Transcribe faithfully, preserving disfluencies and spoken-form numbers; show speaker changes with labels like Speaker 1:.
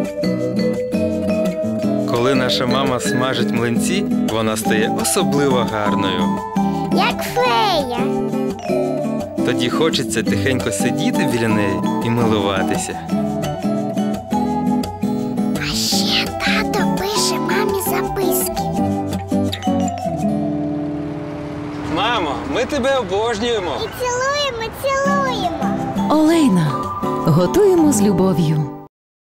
Speaker 1: Коли наша мама смажить млинці, вона стає особливо гарною.
Speaker 2: Як фея.
Speaker 1: Тоді хочеться тихенько сидіти біля неї і милуватися.
Speaker 2: А ще тато пише мамі записки.
Speaker 1: Мамо, ми тебе обожнюємо.
Speaker 2: І цілуємо, цілуємо.
Speaker 3: Олейна. Готуємо з любов'ю.